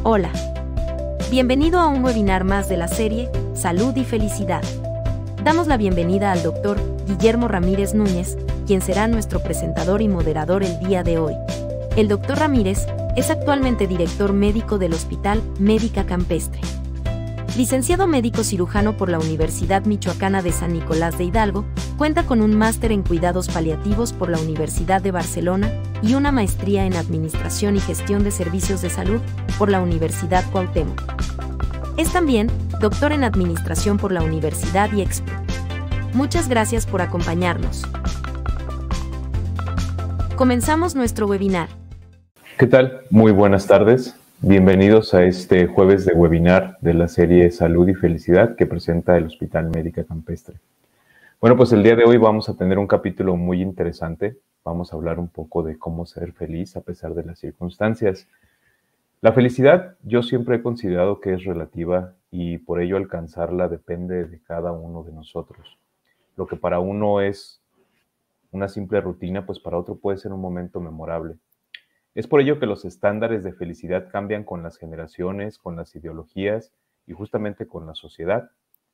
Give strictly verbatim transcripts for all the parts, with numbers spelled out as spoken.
Hola. Bienvenido a un webinar más de la serie Salud y Felicidad. Damos la bienvenida al doctor Guillermo Ramírez Núñez, quien será nuestro presentador y moderador el día de hoy. El doctor Ramírez es actualmente director médico del Hospital Médica Campestre. Licenciado médico cirujano por la Universidad Michoacana de San Nicolás de Hidalgo, cuenta con un máster en cuidados paliativos por la Universidad de Barcelona y una maestría en Administración y Gestión de Servicios de Salud por la Universidad Cuauhtémoc. Es también doctor en Administración por la Universidad IEXPO. Muchas gracias por acompañarnos. Comenzamos nuestro webinar. ¿Qué tal? Muy buenas tardes. Bienvenidos a este jueves de webinar de la serie Salud y Felicidad que presenta el Hospital Médica Campestre. Bueno, pues el día de hoy vamos a tener un capítulo muy interesante. Vamos a hablar un poco de cómo ser feliz a pesar de las circunstancias. La felicidad yo siempre he considerado que es relativa y por ello alcanzarla depende de cada uno de nosotros. Lo que para uno es una simple rutina, pues para otro puede ser un momento memorable. Es por ello que los estándares de felicidad cambian con las generaciones, con las ideologías y justamente con la sociedad.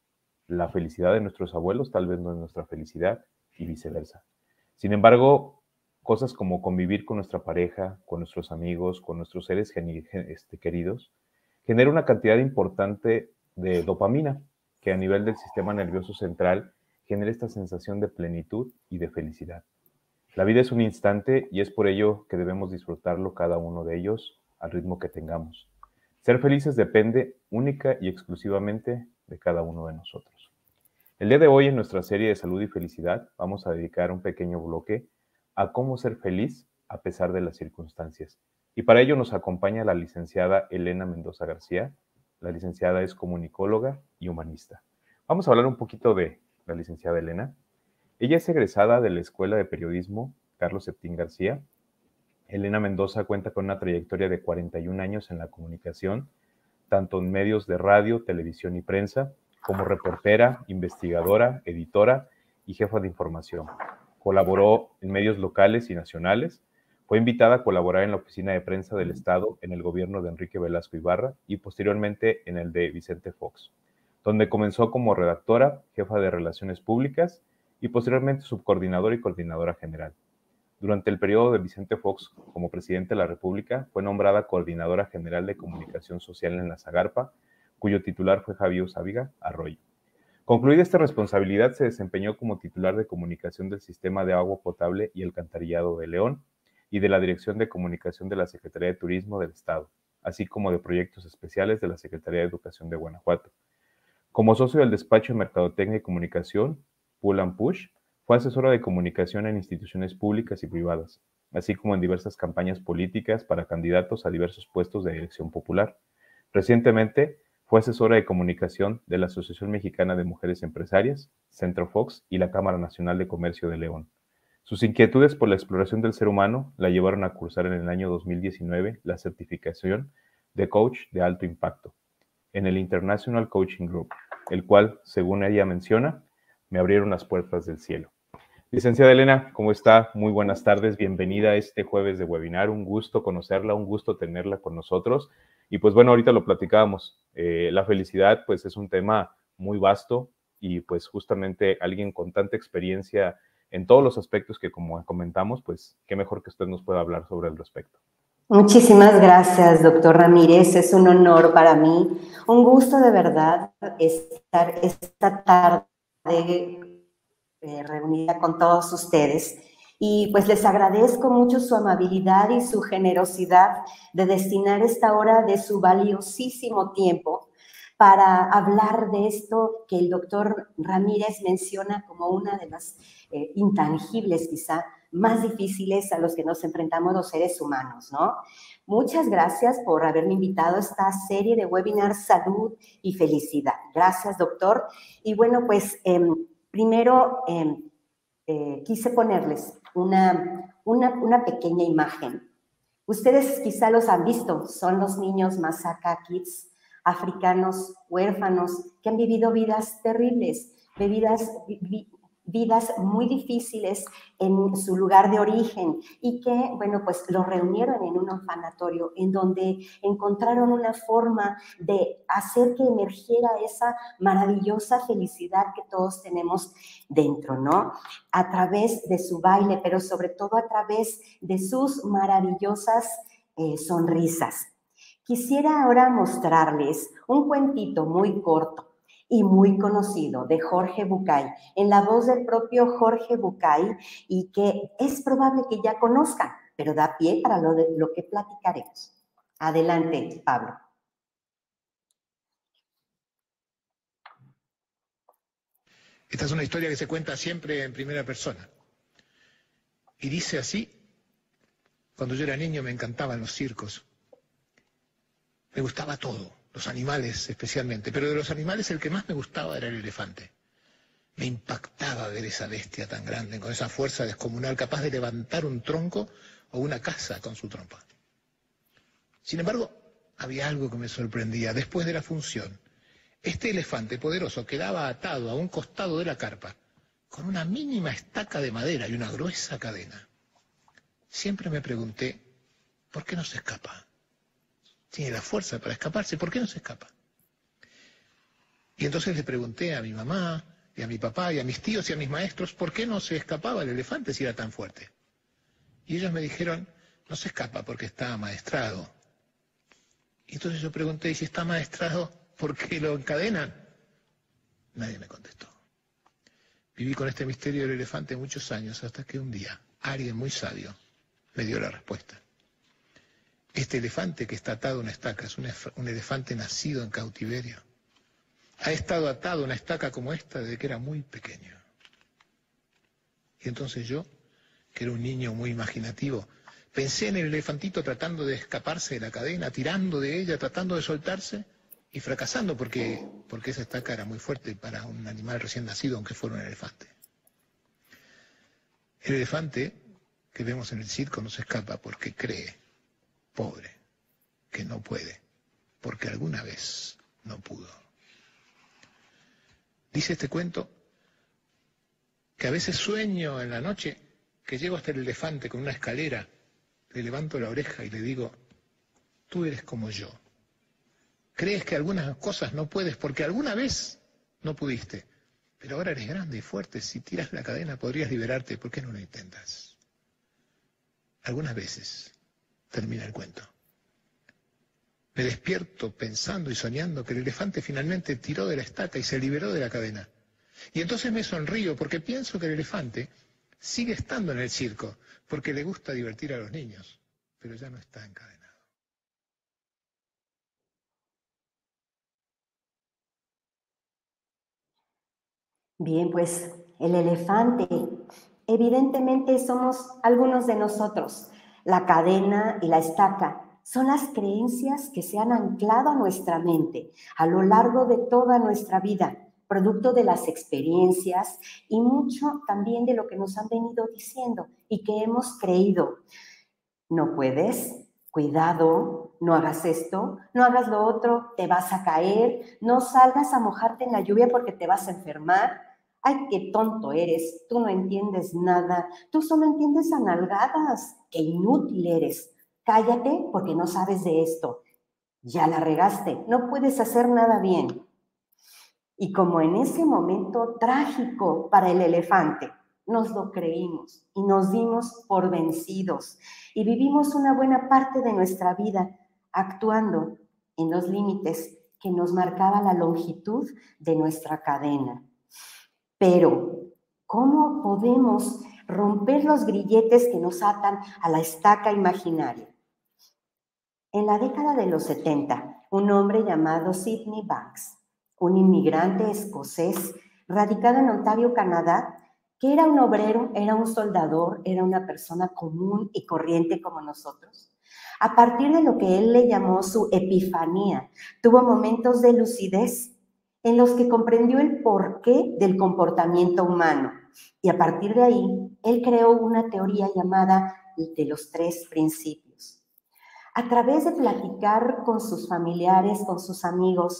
La felicidad de nuestros abuelos tal vez no es nuestra felicidad y viceversa. Sin embargo, cosas como convivir con nuestra pareja, con nuestros amigos, con nuestros seres este, queridos, genera una cantidad importante de dopamina que a nivel del sistema nervioso central genera esta sensación de plenitud y de felicidad. La vida es un instante y es por ello que debemos disfrutarlo cada uno de ellos al ritmo que tengamos. Ser felices depende única y exclusivamente de cada uno de nosotros. El día de hoy en nuestra serie de Salud y Felicidad vamos a dedicar un pequeño bloque a cómo ser feliz a pesar de las circunstancias. Y para ello nos acompaña la licenciada Elena Mendoza García. La licenciada es comunicóloga y humanista. Vamos a hablar un poquito de la licenciada Elena. Ella es egresada de la Escuela de Periodismo Carlos Septín García. Elena Mendoza cuenta con una trayectoria de cuarenta y un años en la comunicación, tanto en medios de radio, televisión y prensa, como reportera, investigadora, editora y jefa de información. Colaboró en medios locales y nacionales. Fue invitada a colaborar en la Oficina de Prensa del Estado en el gobierno de Enrique Velasco Ibarra y posteriormente en el de Vicente Fox, donde comenzó como redactora, jefa de Relaciones Públicas y posteriormente subcoordinadora y coordinadora general. Durante el periodo de Vicente Fox como presidente de la República, fue nombrada coordinadora general de comunicación social en la Zagarpa, cuyo titular fue Javier Sábiga Arroyo. Concluida esta responsabilidad, se desempeñó como titular de comunicación del Sistema de Agua Potable y Alcantarillado de León y de la Dirección de Comunicación de la Secretaría de Turismo del Estado, así como de proyectos especiales de la Secretaría de Educación de Guanajuato. Como socio del despacho de Mercadotecnia y Comunicación, Pull and Push, fue asesora de comunicación en instituciones públicas y privadas, así como en diversas campañas políticas para candidatos a diversos puestos de elección popular. Recientemente, fue asesora de comunicación de la Asociación Mexicana de Mujeres Empresarias, Centro Fox y la Cámara Nacional de Comercio de León. Sus inquietudes por la exploración del ser humano la llevaron a cursar en el año dos mil diecinueve la certificación de coach de alto impacto en el International Coaching Group, el cual, según ella menciona, me abrieron las puertas del cielo. Licenciada Elena, ¿cómo está? Muy buenas tardes, bienvenida a este jueves de webinar, un gusto conocerla, un gusto tenerla con nosotros. Y pues bueno, ahorita lo platicábamos, eh, la felicidad pues es un tema muy vasto y pues justamente alguien con tanta experiencia en todos los aspectos que como comentamos, pues qué mejor que usted nos pueda hablar sobre el respecto. Muchísimas gracias, doctor Ramírez, es un honor para mí, un gusto de verdad estar esta tarde eh, reunida con todos ustedes. Y pues les agradezco mucho su amabilidad y su generosidad de destinar esta hora de su valiosísimo tiempo para hablar de esto que el doctor Ramírez menciona como una de las eh, intangibles quizá más difíciles a los que nos enfrentamos los seres humanos, ¿no? Muchas gracias por haberme invitado a esta serie de webinars Salud y Felicidad. Gracias, doctor. Y bueno, pues eh, primero eh, eh, quise ponerles Una, una, una pequeña imagen. Ustedes quizá los han visto, son los niños Masaka Kids, africanos huérfanos que han vivido vidas terribles, vidas, vi, vidas muy difíciles en su lugar de origen y que, bueno, pues los reunieron en un orfanatorio en donde encontraron una forma de hacer que emergiera esa maravillosa felicidad que todos tenemos dentro, ¿no? A través de su baile, pero sobre todo a través de sus maravillosas eh, sonrisas. Quisiera ahora mostrarles un cuentito muy corto y muy conocido de Jorge Bucay, en la voz del propio Jorge Bucay, y que es probable que ya conozcan, pero da pie para lo, de, lo que platicaremos. Adelante, Pablo. Esta es una historia que se cuenta siempre en primera persona. Y dice así: cuando yo era niño me encantaban los circos. Me gustaba todo. Los animales especialmente, pero de los animales el que más me gustaba era el elefante. Me impactaba ver esa bestia tan grande, con esa fuerza descomunal, capaz de levantar un tronco o una casa con su trompa. Sin embargo, había algo que me sorprendía. Después de la función, este elefante poderoso quedaba atado a un costado de la carpa, con una mínima estaca de madera y una gruesa cadena. Siempre me pregunté, ¿por qué no se escapa? Tiene la fuerza para escaparse, ¿por qué no se escapa? Y entonces le pregunté a mi mamá, y a mi papá, y a mis tíos, y a mis maestros, ¿por qué no se escapaba el elefante si era tan fuerte? Y ellos me dijeron, no se escapa porque está amaestrado. Y entonces yo pregunté, ¿y si está amaestrado, por qué lo encadenan? Nadie me contestó. Viví con este misterio del elefante muchos años, hasta que un día, alguien muy sabio me dio la respuesta. Este elefante que está atado a una estaca es un, un elefante nacido en cautiverio. Ha estado atado a una estaca como esta desde que era muy pequeño. Y entonces yo, que era un niño muy imaginativo, pensé en el elefantito tratando de escaparse de la cadena, tirando de ella, tratando de soltarse y fracasando porque, porque esa estaca era muy fuerte para un animal recién nacido, aunque fuera un elefante. El elefante que vemos en el circo no se escapa porque cree, pobre, que no puede, porque alguna vez no pudo. Dice este cuento que a veces sueño en la noche que llego hasta el elefante con una escalera, le levanto la oreja y le digo, tú eres como yo. Crees que algunas cosas no puedes porque alguna vez no pudiste, pero ahora eres grande y fuerte, si tiras la cadena podrías liberarte, ¿por qué no lo intentas? Algunas veces termina el cuento. Me despierto pensando y soñando que el elefante finalmente tiró de la estaca y se liberó de la cadena. Y entonces me sonrío porque pienso que el elefante sigue estando en el circo porque le gusta divertir a los niños, pero ya no está encadenado. Bien, pues el elefante, evidentemente somos algunos de nosotros. La cadena y la estaca son las creencias que se han anclado a nuestra mente a lo largo de toda nuestra vida, producto de las experiencias y mucho también de lo que nos han venido diciendo y que hemos creído. No puedes, cuidado, no hagas esto, no hagas lo otro, te vas a caer, no salgas a mojarte en la lluvia porque te vas a enfermar. Ay, qué tonto eres, tú no entiendes nada, tú solo entiendes a nalgadas, qué inútil eres. Cállate porque no sabes de esto. Ya la regaste, no puedes hacer nada bien. Y como en ese momento trágico para el elefante, nos lo creímos y nos dimos por vencidos y vivimos una buena parte de nuestra vida actuando en los límites que nos marcaba la longitud de nuestra cadena. Pero, ¿cómo podemos romper los grilletes que nos atan a la estaca imaginaria? En la década de los setenta, un hombre llamado Sydney Banks, un inmigrante escocés radicado en Ontario, Canadá, que era un obrero, era un soldador, era una persona común y corriente como nosotros. A partir de lo que él le llamó su epifanía, tuvo momentos de lucidez en los que comprendió el porqué del comportamiento humano. Y a partir de ahí, él creó una teoría llamada de los tres principios. A través de platicar con sus familiares, con sus amigos,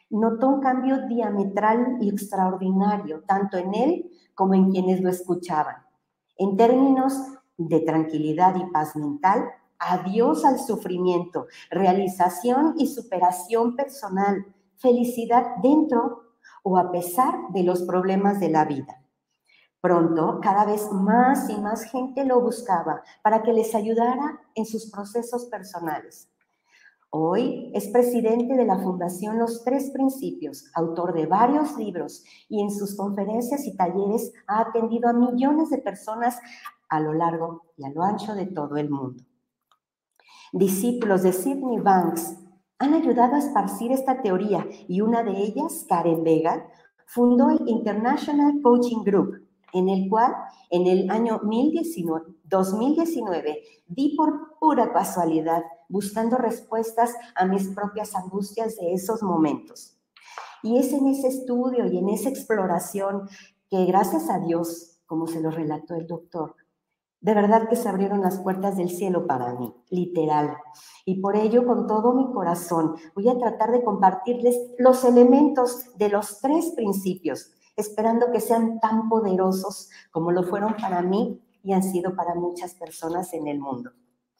notó un cambio diametral y extraordinario, tanto en él como en quienes lo escuchaban. En términos de tranquilidad y paz mental, adiós al sufrimiento, realización y superación personal, felicidad dentro o a pesar de los problemas de la vida. Pronto, cada vez más y más gente lo buscaba para que les ayudara en sus procesos personales. Hoy es presidente de la Fundación Los Tres Principios, autor de varios libros y en sus conferencias y talleres ha atendido a millones de personas a lo largo y a lo ancho de todo el mundo. Discípulos de Sydney Banks han ayudado a esparcir esta teoría y una de ellas, Karen Vega, fundó el International Coaching Group, en el cual en el año dos mil diecinueve di por pura casualidad buscando respuestas a mis propias angustias de esos momentos. Y es en ese estudio y en esa exploración que, gracias a Dios, como se lo relató el doctor, de verdad que se abrieron las puertas del cielo para mí, literal. Y por ello, con todo mi corazón, voy a tratar de compartirles los elementos de los tres principios, esperando que sean tan poderosos como lo fueron para mí y han sido para muchas personas en el mundo.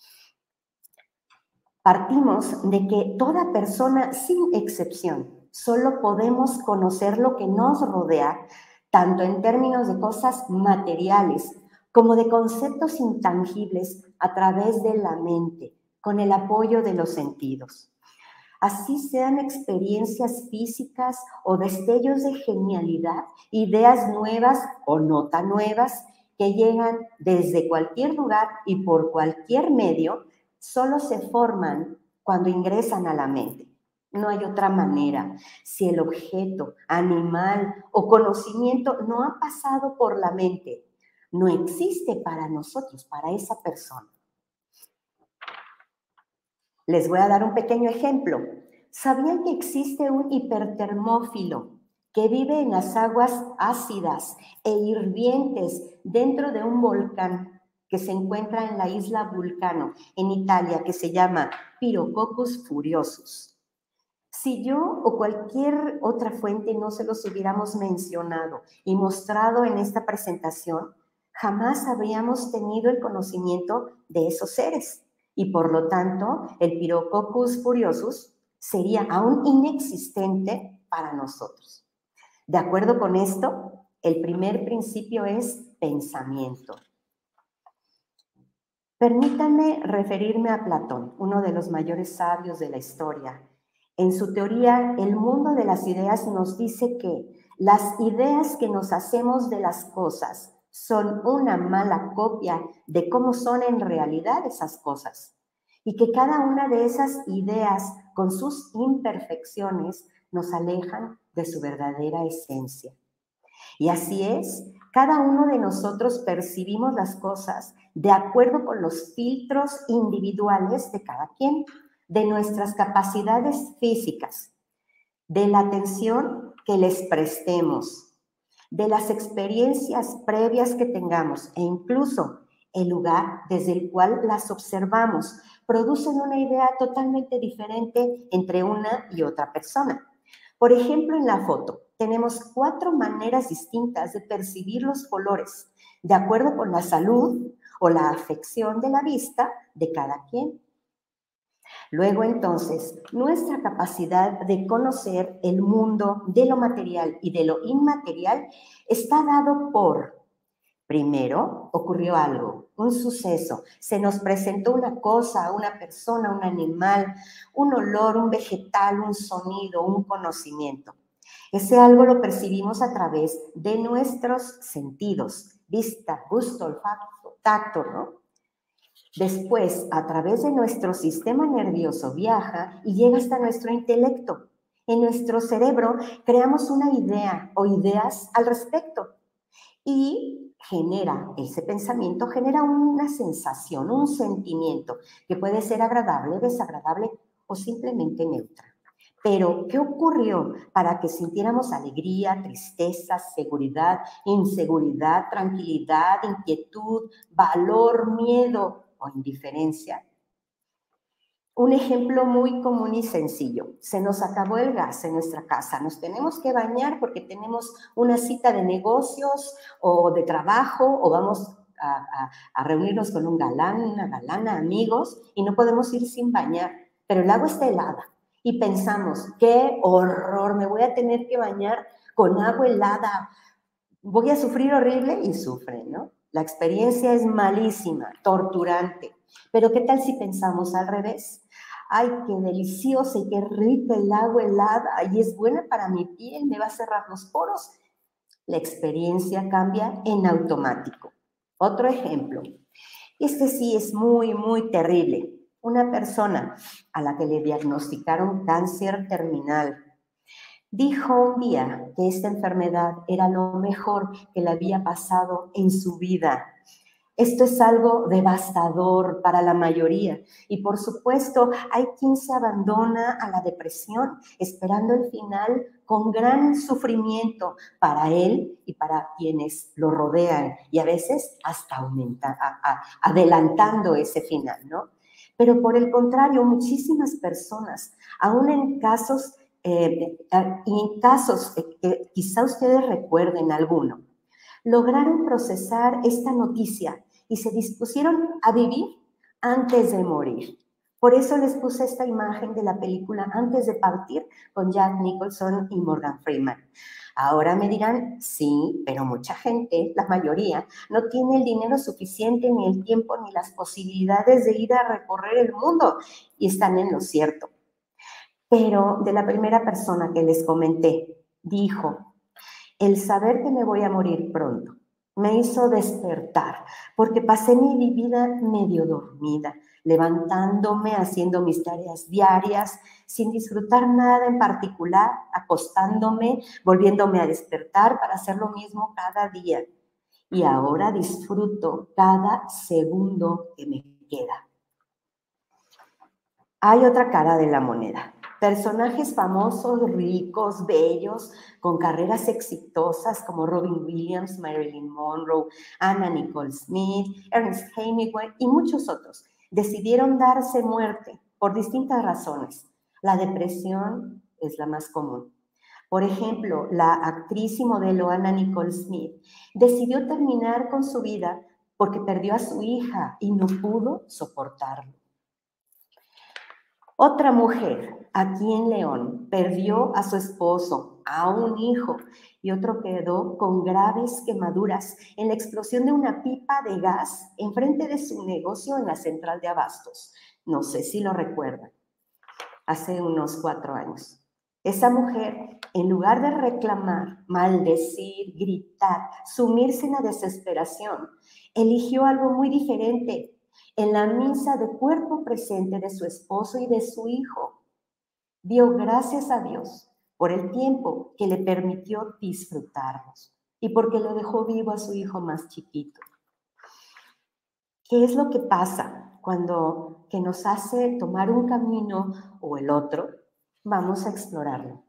Partimos de que toda persona, sin excepción, solo podemos conocer lo que nos rodea, tanto en términos de cosas materiales como de conceptos intangibles a través de la mente, con el apoyo de los sentidos. Así sean experiencias físicas o destellos de genialidad, ideas nuevas o no tan nuevas que llegan desde cualquier lugar y por cualquier medio, solo se forman cuando ingresan a la mente. No hay otra manera. Si el objeto, animal o conocimiento no ha pasado por la mente, no existe para nosotros, para esa persona. Les voy a dar un pequeño ejemplo. ¿Sabían que existe un hipertermófilo que vive en las aguas ácidas e hirvientes dentro de un volcán que se encuentra en la isla Vulcano, en Italia, que se llama Pirococcus furiosus? Si yo o cualquier otra fuente no se los hubiéramos mencionado y mostrado en esta presentación, jamás habríamos tenido el conocimiento de esos seres. Y por lo tanto, el Pirococcus furiosus sería aún inexistente para nosotros. De acuerdo con esto, el primer principio es pensamiento. Permítanme referirme a Platón, uno de los mayores sabios de la historia. En su teoría, el mundo de las ideas nos dice que las ideas que nos hacemos de las cosas son una mala copia de cómo son en realidad esas cosas, y que cada una de esas ideas, con sus imperfecciones, nos alejan de su verdadera esencia. Y así es, cada uno de nosotros percibimos las cosas de acuerdo con los filtros individuales de cada quien, de nuestras capacidades físicas, de la atención que les prestemos, de las experiencias previas que tengamos e incluso el lugar desde el cual las observamos, producen una idea totalmente diferente entre una y otra persona. Por ejemplo, en la foto tenemos cuatro maneras distintas de percibir los colores, de acuerdo con la salud o la afección de la vista de cada quien. Luego, entonces, nuestra capacidad de conocer el mundo de lo material y de lo inmaterial está dado por, primero, ocurrió algo, un suceso, se nos presentó una cosa, una persona, un animal, un olor, un vegetal, un sonido, un conocimiento. Ese algo lo percibimos a través de nuestros sentidos, vista, gusto, olfato, tacto, ¿no? Después, a través de nuestro sistema nervioso viaja y llega hasta nuestro intelecto. En nuestro cerebro creamos una idea o ideas al respecto y genera, ese pensamiento genera una sensación, un sentimiento que puede ser agradable, desagradable o simplemente neutra. Pero, ¿qué ocurrió para que sintiéramos alegría, tristeza, seguridad, inseguridad, tranquilidad, inquietud, valor, miedo o indiferencia? Un ejemplo muy común y sencillo. Se nos acabó el gas en nuestra casa. Nos tenemos que bañar porque tenemos una cita de negocios o de trabajo o vamos a, a, a reunirnos con un galán, una galana, amigos, y no podemos ir sin bañar. Pero el agua está helada y pensamos, qué horror, me voy a tener que bañar con agua helada. Voy a sufrir horrible y sufre, ¿no? La experiencia es malísima, torturante. Pero ¿qué tal si pensamos al revés? Ay, qué deliciosa y qué rica el agua helada y es buena para mi piel, me va a cerrar los poros. La experiencia cambia en automático. Otro ejemplo. Este sí es muy, muy terrible. Una persona a la que le diagnosticaron cáncer terminal dijo un día que esta enfermedad era lo mejor que le había pasado en su vida. Esto es algo devastador para la mayoría y por supuesto hay quien se abandona a la depresión esperando el final con gran sufrimiento para él y para quienes lo rodean y a veces hasta aumenta, a, a, adelantando ese final, ¿no? Pero por el contrario, muchísimas personas, aún en casos, eh, en casos que quizá ustedes recuerden alguno, lograron procesar esta noticia y se dispusieron a vivir antes de morir. Por eso les puse esta imagen de la película Antes de partir con Jack Nicholson y Morgan Freeman. Ahora me dirán, sí, pero mucha gente, la mayoría, no tiene el dinero suficiente, ni el tiempo, ni las posibilidades de ir a recorrer el mundo y están en lo cierto. Pero de la primera persona que les comenté, dijo, el saber que me voy a morir pronto me hizo despertar, porque pasé mi vida medio dormida, levantándome, haciendo mis tareas diarias, sin disfrutar nada en particular, acostándome, volviéndome a despertar para hacer lo mismo cada día. Y ahora disfruto cada segundo que me queda. Hay otra cara de la moneda. Personajes famosos, ricos, bellos, con carreras exitosas como Robin Williams, Marilyn Monroe, Anna Nicole Smith, Ernest Hemingway y muchos otros decidieron darse muerte por distintas razones. La depresión es la más común. Por ejemplo, la actriz y modelo Anna Nicole Smith decidió terminar con su vida porque perdió a su hija y no pudo soportarlo. Otra mujer, aquí en León, perdió a su esposo, a un hijo, y otro quedó con graves quemaduras en la explosión de una pipa de gas enfrente de su negocio en la central de abastos. No sé si lo recuerdan, hace unos cuatro años. Esa mujer, en lugar de reclamar, maldecir, gritar, sumirse en la desesperación, eligió algo muy diferente. En la misa de cuerpo presente de su esposo y de su hijo, dio gracias a Dios por el tiempo que le permitió disfrutarlos y porque lo dejó vivo a su hijo más chiquito. ¿Qué es lo que pasa cuando que nos hace tomar un camino o el otro? Vamos a explorarlo.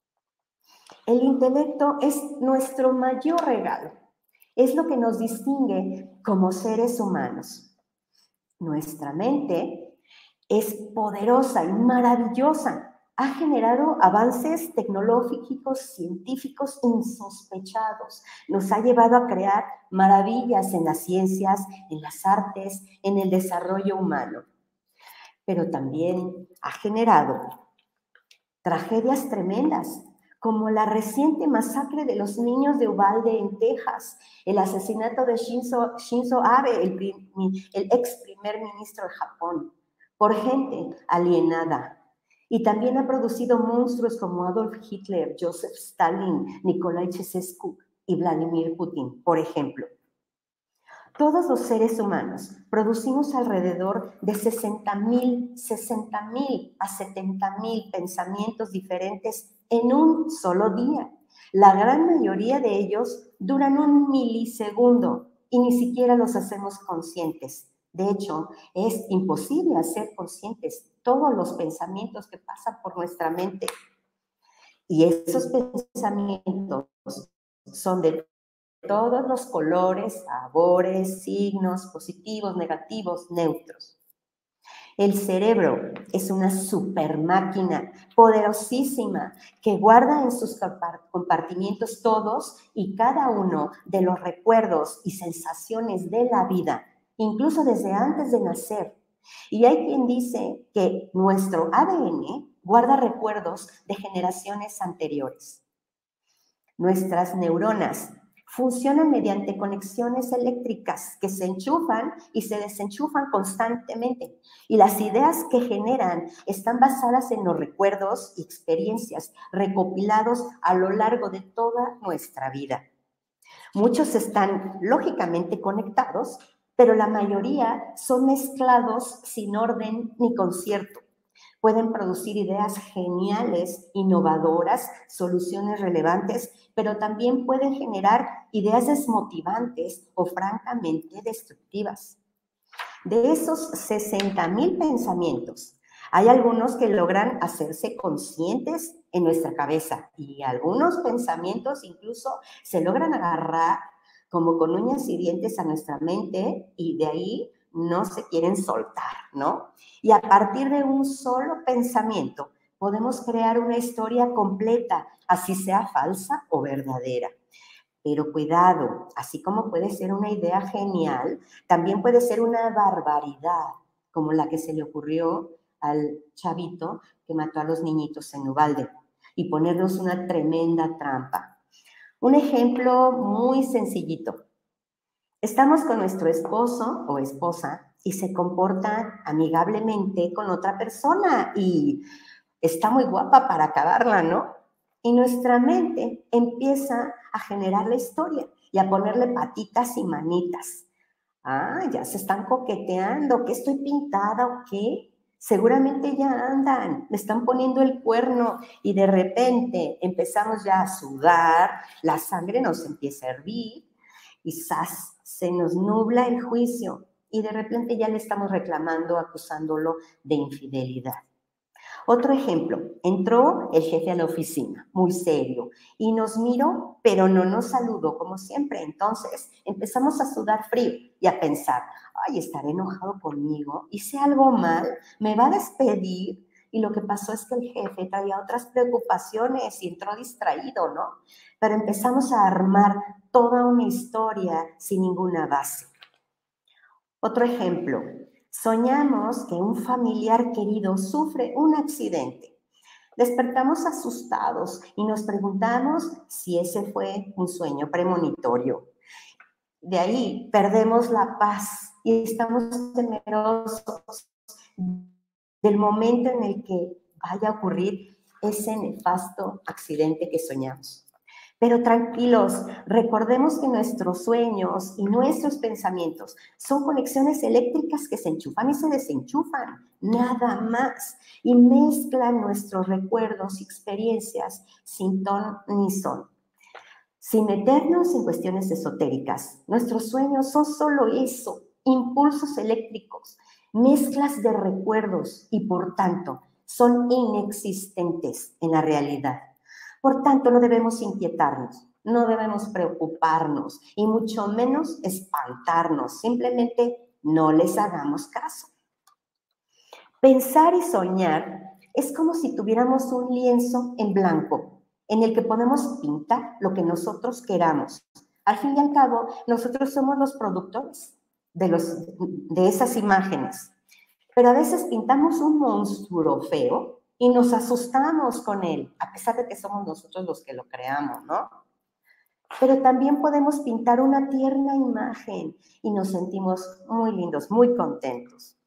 El intelecto es nuestro mayor regalo. Es lo que nos distingue como seres humanos. Nuestra mente es poderosa y maravillosa. Ha generado avances tecnológicos, científicos insospechados. Nos ha llevado a crear maravillas en las ciencias, en las artes, en el desarrollo humano. Pero también ha generado tragedias tremendas, como la reciente masacre de los niños de Uvalde en Texas, el asesinato de Shinzo, Shinzo Abe, el, el ex primer ministro de Japón, por gente alienada. Y también ha producido monstruos como Adolf Hitler, Joseph Stalin, Nikolai Ceausescu y Vladimir Putin, por ejemplo. Todos los seres humanos producimos alrededor de sesenta mil a setenta mil pensamientos diferentes en un solo día. La gran mayoría de ellos duran un milisegundo y ni siquiera los hacemos conscientes. De hecho, es imposible hacer conscientes todos los pensamientos que pasan por nuestra mente. Y esos pensamientos son de todos los colores, sabores, signos, positivos, negativos, neutros. El cerebro es una super máquina poderosísima que guarda en sus compartimientos todos y cada uno de los recuerdos y sensaciones de la vida, incluso desde antes de nacer. Y hay quien dice que nuestro A D N guarda recuerdos de generaciones anteriores. Nuestras neuronas funcionan mediante conexiones eléctricas que se enchufan y se desenchufan constantemente. Y las ideas que generan están basadas en los recuerdos y experiencias recopilados a lo largo de toda nuestra vida. Muchos están lógicamente conectados, pero la mayoría son mezclados sin orden ni concierto. Pueden producir ideas geniales, innovadoras, soluciones relevantes, pero también pueden generar ideas desmotivantes o francamente destructivas. De esos sesenta mil pensamientos, hay algunos que logran hacerse conscientes en nuestra cabeza y algunos pensamientos incluso se logran agarrar como con uñas y dientes a nuestra mente y de ahí no se quieren soltar, ¿no? Y a partir de un solo pensamiento podemos crear una historia completa, así sea falsa o verdadera. Pero cuidado, así como puede ser una idea genial, también puede ser una barbaridad, como la que se le ocurrió al chavito que mató a los niñitos en Uvalde y ponernos una tremenda trampa. Un ejemplo muy sencillito. Estamos con nuestro esposo o esposa y se comporta amigablemente con otra persona y está muy guapa para acabarla, ¿no? Y nuestra mente empieza a generar la historia y a ponerle patitas y manitas. Ah, ya se están coqueteando, ¿qué estoy pintada o qué? Seguramente ya andan, le están poniendo el cuerno y de repente empezamos ya a sudar, la sangre nos empieza a hervir y ¡zas! Se nos nubla el juicio y de repente ya le estamos reclamando, acusándolo de infidelidad. Otro ejemplo, entró el jefe a la oficina, muy serio, y nos miró, pero no nos saludó como siempre. Entonces empezamos a sudar frío y a pensar, ay, estará enojado conmigo, hice algo mal, me va a despedir. Y lo que pasó es que el jefe traía otras preocupaciones y entró distraído, ¿no? Pero empezamos a armar toda una historia sin ninguna base. Otro ejemplo, soñamos que un familiar querido sufre un accidente. Despertamos asustados y nos preguntamos si ese fue un sueño premonitorio. De ahí perdemos la paz y estamos temerosos del momento en el que vaya a ocurrir ese nefasto accidente que soñamos. Pero tranquilos, recordemos que nuestros sueños y nuestros pensamientos son conexiones eléctricas que se enchufan y se desenchufan, nada más, y mezclan nuestros recuerdos y experiencias sin ton ni son. Sin meternos en cuestiones esotéricas, nuestros sueños son solo eso, impulsos eléctricos, mezclas de recuerdos y por tanto son inexistentes en la realidad. Por tanto, no debemos inquietarnos, no debemos preocuparnos y mucho menos espantarnos. Simplemente no les hagamos caso. Pensar y soñar es como si tuviéramos un lienzo en blanco en el que podemos pintar lo que nosotros queramos. Al fin y al cabo, nosotros somos los productores de, los, de esas imágenes. Pero a veces pintamos un monstruo feo y nos asustamos con él, a pesar de que somos nosotros los que lo creamos, ¿no? Pero también podemos pintar una tierna imagen y nos sentimos muy lindos, muy contentos.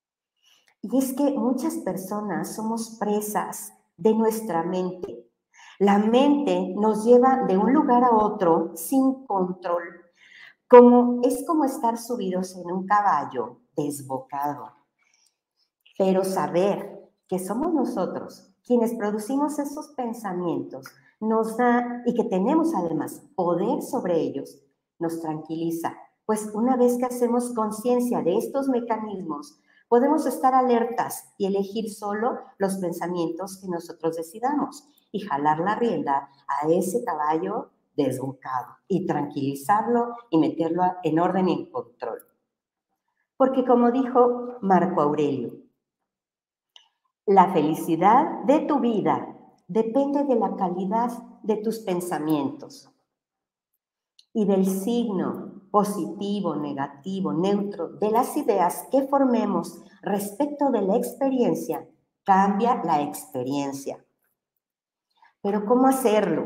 Y es que muchas personas somos presas de nuestra mente. La mente nos lleva de un lugar a otro sin control. Como, es como estar subidos en un caballo desbocado. Pero saber que somos nosotros quienes producimos esos pensamientos, nos da, y que tenemos además poder sobre ellos, nos tranquiliza, pues una vez que hacemos conciencia de estos mecanismos, podemos estar alertas y elegir solo los pensamientos que nosotros decidamos y jalar la rienda a ese caballo desbocado y tranquilizarlo y meterlo en orden y en control. Porque como dijo Marco Aurelio, La felicidad de tu vida depende de la calidad de tus pensamientos y del signo positivo, negativo, neutro de las ideas que formemos respecto de la experiencia. Cambia la experiencia. Pero ¿cómo hacerlo?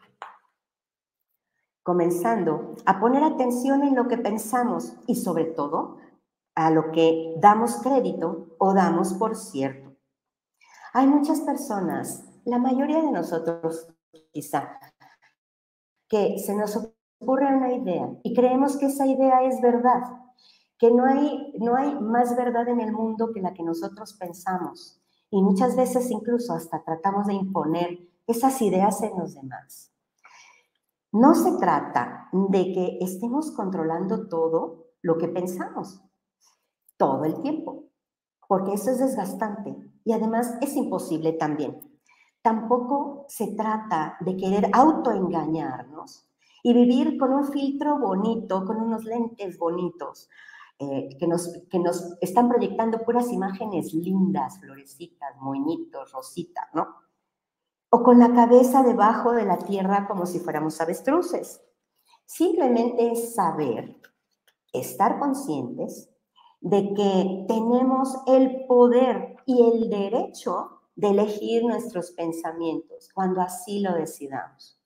Comenzando a poner atención en lo que pensamos y sobre todo a lo que damos crédito o damos por cierto. Hay muchas personas, la mayoría de nosotros quizá, que se nos ocurre una idea y creemos que esa idea es verdad, que no hay, no hay más verdad en el mundo que la que nosotros pensamos. Y muchas veces incluso hasta tratamos de imponer esas ideas en los demás. No se trata de que estemos controlando todo lo que pensamos, todo el tiempo, porque eso es desgastante y además es imposible también. Tampoco se trata de querer autoengañarnos y vivir con un filtro bonito, con unos lentes bonitos, eh, que, nos, que nos están proyectando puras imágenes lindas, florecitas, moñitos, rositas, ¿no? O con la cabeza debajo de la tierra como si fuéramos avestruces. Simplemente es saber, estar conscientes de que tenemos el poder y el derecho de elegir nuestros pensamientos cuando así lo decidamos.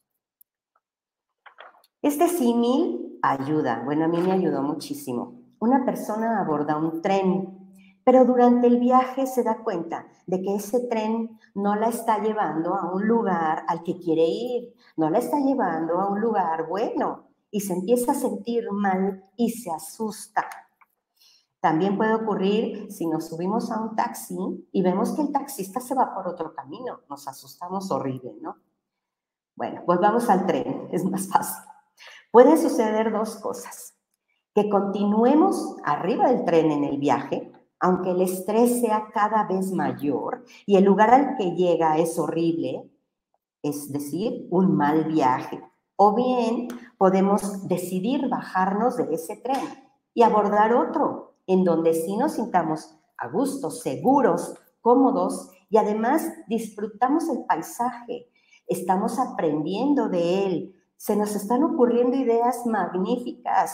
Este símil ayuda, bueno, a mí me ayudó muchísimo. Una persona aborda un tren, pero durante el viaje se da cuenta de que ese tren no la está llevando a un lugar al que quiere ir, no la está llevando a un lugar bueno y se empieza a sentir mal y se asusta. También puede ocurrir si nos subimos a un taxi y vemos que el taxista se va por otro camino. Nos asustamos horrible, ¿no? Bueno, volvamos al tren, es más fácil. Pueden suceder dos cosas. Que continuemos arriba del tren en el viaje, aunque el estrés sea cada vez mayor y el lugar al que llega es horrible, es decir, un mal viaje. O bien podemos decidir bajarnos de ese tren y abordar otro, en donde sí nos sintamos a gusto, seguros, cómodos y además disfrutamos el paisaje, estamos aprendiendo de él, se nos están ocurriendo ideas magníficas,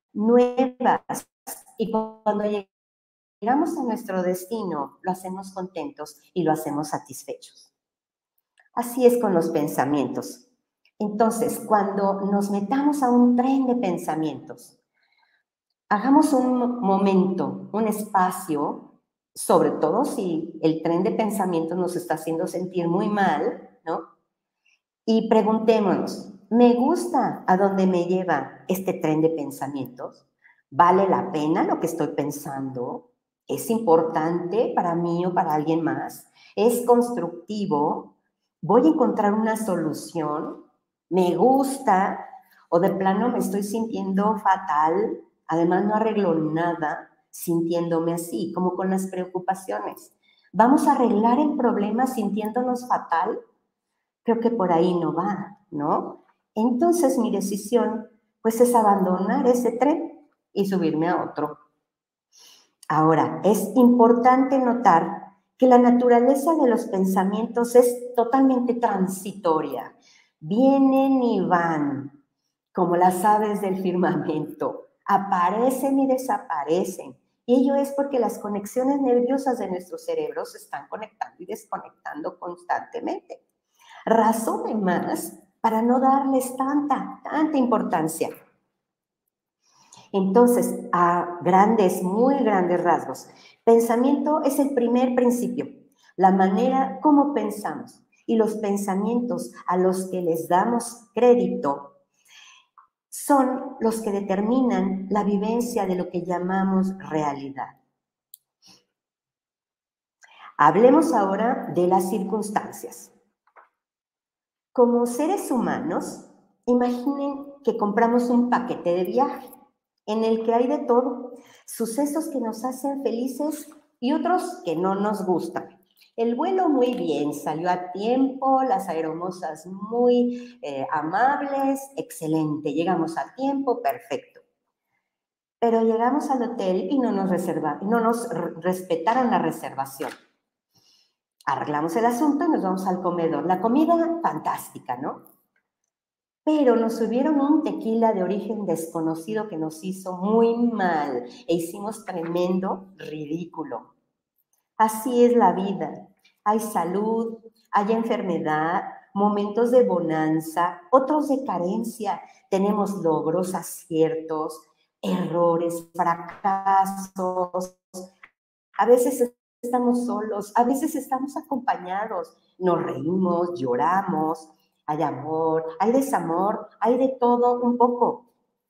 nuevas, y cuando llegamos a nuestro destino lo hacemos contentos y lo hacemos satisfechos. Así es con los pensamientos. Entonces, cuando nos metamos a un tren de pensamientos, hagamos un momento, un espacio, sobre todo si el tren de pensamientos nos está haciendo sentir muy mal, ¿no? Y preguntémonos, ¿me gusta a dónde me lleva este tren de pensamientos? ¿Vale la pena lo que estoy pensando? ¿Es importante para mí o para alguien más? ¿Es constructivo? ¿Voy a encontrar una solución? ¿Me gusta? ¿O de plano me estoy sintiendo fatal? Además, no arreglo nada sintiéndome así, como con las preocupaciones. ¿Vamos a arreglar el problema sintiéndonos fatal? Creo que por ahí no va, ¿no? Entonces, mi decisión, pues, es abandonar ese tren y subirme a otro. Ahora, es importante notar que la naturaleza de los pensamientos es totalmente transitoria. Vienen y van, como las aves del firmamento. Aparecen y desaparecen. Y ello es porque las conexiones nerviosas de nuestro cerebro se están conectando y desconectando constantemente. Razón de más para no darles tanta, tanta importancia. Entonces, a grandes, muy grandes rasgos, pensamiento es el primer principio, la manera como pensamos y los pensamientos a los que les damos crédito son los que determinan la vivencia de lo que llamamos realidad. Hablemos ahora de las circunstancias. Como seres humanos, imaginen que compramos un paquete de viaje en el que hay de todo, sucesos que nos hacen felices y otros que no nos gustan. El vuelo muy bien, salió a tiempo, las aeromosas muy eh, amables, excelente, llegamos a tiempo, perfecto. Pero llegamos al hotel y no nos, reserva, no nos respetaron la reservación. Arreglamos el asunto y nos vamos al comedor. La comida, fantástica, ¿no? Pero nos subieron un tequila de origen desconocido que nos hizo muy mal e hicimos tremendo ridículo. Así es la vida. Hay salud, hay enfermedad, momentos de bonanza, otros de carencia. Tenemos logros, aciertos, errores, fracasos. A veces estamos solos, a veces estamos acompañados. Nos reímos, lloramos. Hay amor, hay desamor, hay de todo un poco.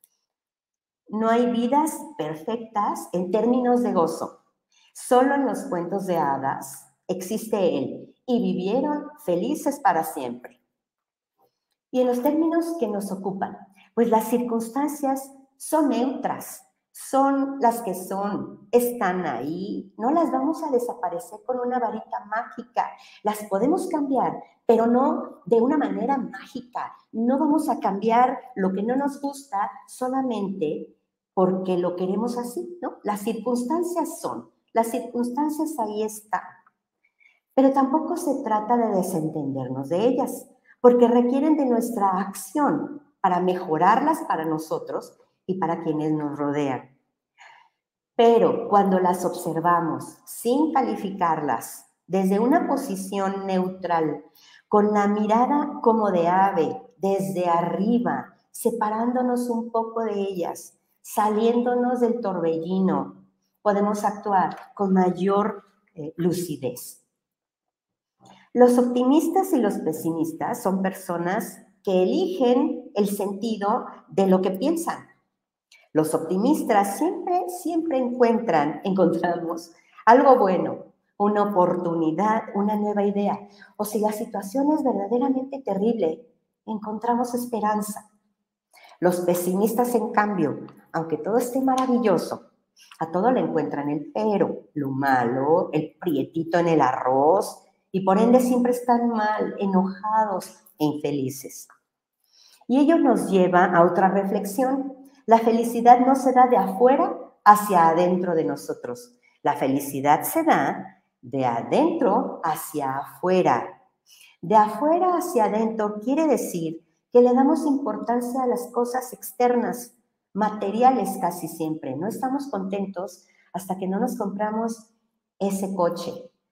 No hay vidas perfectas en términos de gozo. Solo en los cuentos de hadas existe él y vivieron felices para siempre. Y en los términos que nos ocupan, pues las circunstancias son neutras, son las que son, están ahí, no las vamos a desaparecer con una varita mágica, las podemos cambiar, pero no de una manera mágica. No vamos a cambiar lo que no nos gusta solamente porque lo queremos así, ¿no? Las circunstancias son, las circunstancias ahí están, pero tampoco se trata de desentendernos de ellas, porque requieren de nuestra acción para mejorarlas para nosotros y para quienes nos rodean. Pero cuando las observamos sin calificarlas, desde una posición neutral, con la mirada como de ave, desde arriba, separándonos un poco de ellas, saliéndonos del torbellino, podemos actuar con mayor eh, lucidez. Los optimistas y los pesimistas son personas que eligen el sentido de lo que piensan. Los optimistas siempre, siempre encuentran, encontramos algo bueno, una oportunidad, una nueva idea. O si la situación es verdaderamente terrible, encontramos esperanza. Los pesimistas, en cambio, aunque todo esté maravilloso, a todo le encuentran el pero, lo malo, el prietito en el arroz, y por ende siempre están mal, enojados e infelices. Y ello nos lleva a otra reflexión. La felicidad no se da de afuera hacia adentro de nosotros. La felicidad se da de adentro hacia afuera. De afuera hacia adentro quiere decir que le damos importancia a las cosas externas, materiales casi siempre. No estamos contentos hasta que no nos compramos ese coche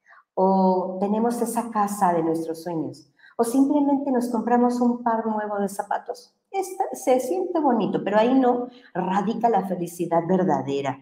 o tenemos esa casa de nuestros sueños o simplemente nos compramos un par nuevo de zapatos. Esta, se siente bonito, pero ahí no radica la felicidad verdadera.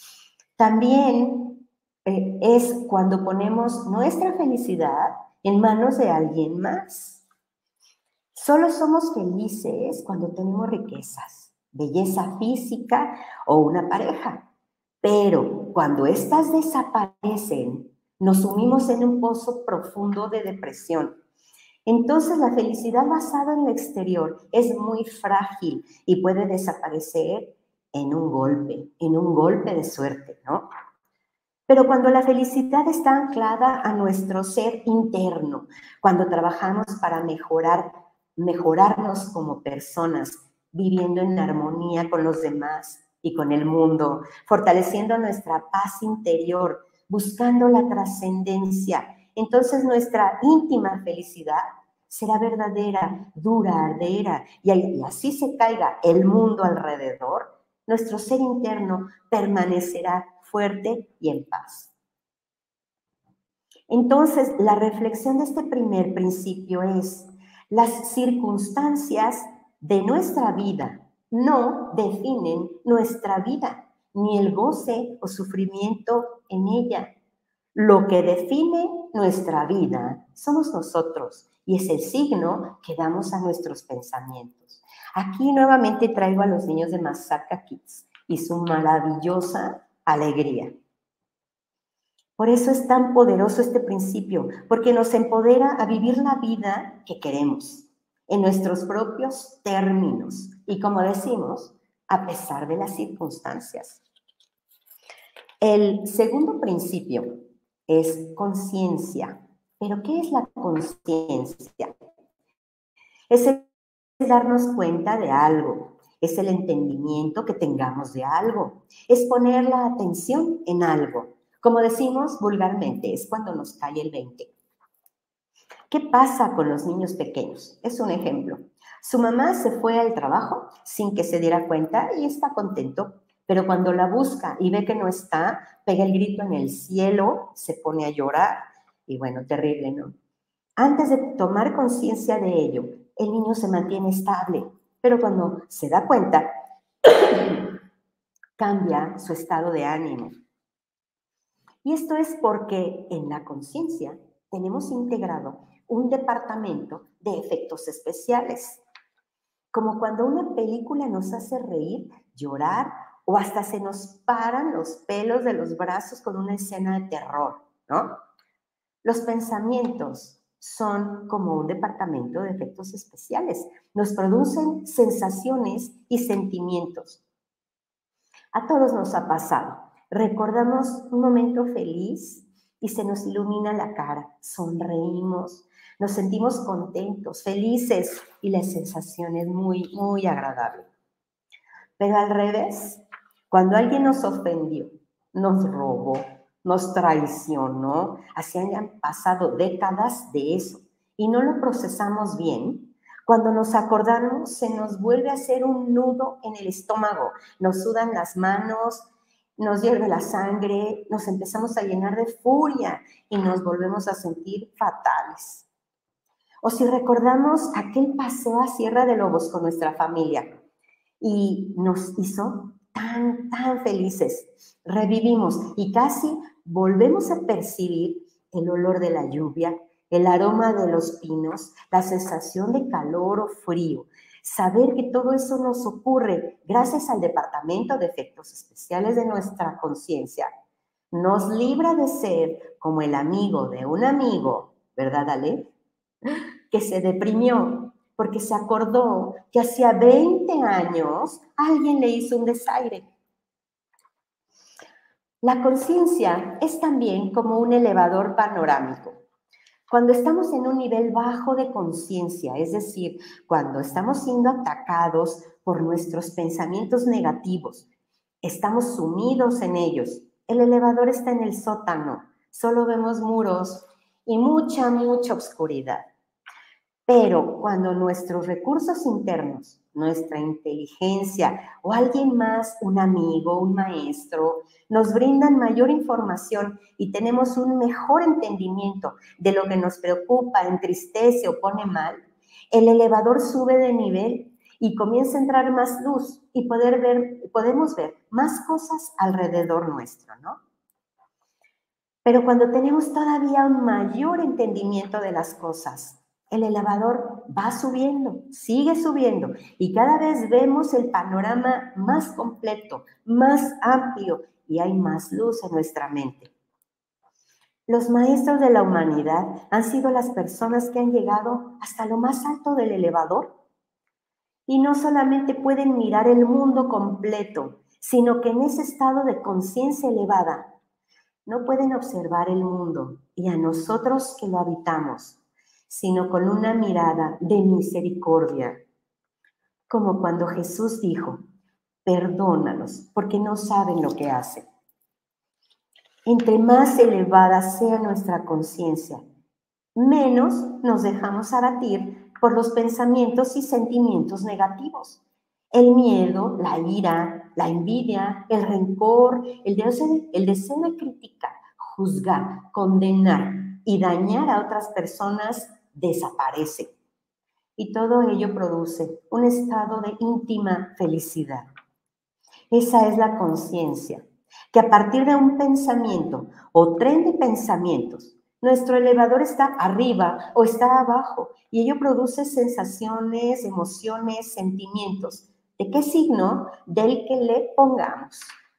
También eh, es cuando ponemos nuestra felicidad en manos de alguien más. Solo somos felices cuando tenemos riquezas, belleza física o una pareja. Pero cuando éstas desaparecen, nos sumimos en un pozo profundo de depresión. Entonces la felicidad basada en lo exterior es muy frágil y puede desaparecer en un golpe, en un golpe de suerte, ¿no? Pero cuando la felicidad está anclada a nuestro ser interno, cuando trabajamos para mejorar, mejorarnos como personas, viviendo en armonía con los demás y con el mundo, fortaleciendo nuestra paz interior, buscando la trascendencia, entonces nuestra íntima felicidad será verdadera, duradera, y así se caiga el mundo alrededor, nuestro ser interno permanecerá fuerte y en paz. Entonces, la reflexión de este primer principio es: las circunstancias de nuestra vida no definen nuestra vida, ni el goce o sufrimiento en ella. Lo que define nuestra vida somos nosotros y es el signo que damos a nuestros pensamientos. Aquí nuevamente traigo a los niños de Masaka Kids y su maravillosa alegría. Por eso es tan poderoso este principio, porque nos empodera a vivir la vida que queremos, en nuestros propios términos y, como decimos, a pesar de las circunstancias. El segundo principio es conciencia. ¿Pero qué es la conciencia? Es el darnos cuenta de algo, es el entendimiento que tengamos de algo, es poner la atención en algo. Como decimos vulgarmente, es cuando nos cae el veinte. ¿Qué pasa con los niños pequeños? Es un ejemplo. Su mamá se fue al trabajo sin que se diera cuenta y está contento, pero cuando la busca y ve que no está, pega el grito en el cielo, se pone a llorar y bueno, terrible, ¿no? Antes de tomar conciencia de ello, el niño se mantiene estable, pero cuando se da cuenta, cambia su estado de ánimo. Y esto es porque en la conciencia tenemos integrado un departamento de efectos especiales, como cuando una película nos hace reír, llorar o hasta se nos paran los pelos de los brazos con una escena de terror, ¿no? Los pensamientos son como un departamento de efectos especiales. Nos producen sensaciones y sentimientos. A todos nos ha pasado. Recordamos un momento feliz y se nos ilumina la cara. Sonreímos, nos sentimos contentos, felices y la sensación es muy, muy agradable. Pero al revés, cuando alguien nos ofendió, nos robó, nos traicionó, así hayan pasado décadas de eso y no lo procesamos bien, cuando nos acordamos se nos vuelve a hacer un nudo en el estómago, nos sudan las manos, nos hierve la sangre, nos empezamos a llenar de furia y nos volvemos a sentir fatales. O si recordamos aquel paseo a Sierra de Lobos con nuestra familia y nos hizo tan, tan felices, revivimos y casi volvemos a percibir el olor de la lluvia, el aroma de los pinos, la sensación de calor o frío. Saber que todo eso nos ocurre gracias al departamento de efectos especiales de nuestra conciencia nos libra de ser como el amigo de un amigo, ¿verdad, Ale? Que se deprimió porque se acordó que hacía veinte años alguien le hizo un desaire. La conciencia es también como un elevador panorámico. Cuando estamos en un nivel bajo de conciencia, es decir, cuando estamos siendo atacados por nuestros pensamientos negativos, estamos sumidos en ellos, el elevador está en el sótano, solo vemos muros y mucha, mucha oscuridad. Pero cuando nuestros recursos internos, nuestra inteligencia o alguien más, un amigo, un maestro, nos brindan mayor información y tenemos un mejor entendimiento de lo que nos preocupa, entristece o pone mal, el elevador sube de nivel y comienza a entrar más luz y poder ver, podemos ver más cosas alrededor nuestro, ¿no? Pero cuando tenemos todavía un mayor entendimiento de las cosas, el elevador va subiendo, sigue subiendo y cada vez vemos el panorama más completo, más amplio y hay más luz en nuestra mente. Los maestros de la humanidad han sido las personas que han llegado hasta lo más alto del elevador y no solamente pueden mirar el mundo completo, sino que en ese estado de conciencia elevada no pueden observar el mundo y a nosotros que lo habitamos, sino con una mirada de misericordia, como cuando Jesús dijo, perdónalos, porque no saben lo que hacen. Entre más elevada sea nuestra conciencia, menos nos dejamos abatir por los pensamientos y sentimientos negativos. El miedo, la ira, la envidia, el rencor, el deseo, el deseo de criticar, juzgar, condenar y dañar a otras personas desaparece. Y todo ello produce un estado de íntima felicidad. Esa es la conciencia, que a partir de un pensamiento o tren de pensamientos, nuestro elevador está arriba o está abajo y ello produce sensaciones, emociones, sentimientos. ¿De qué signo? Del que le pongamos.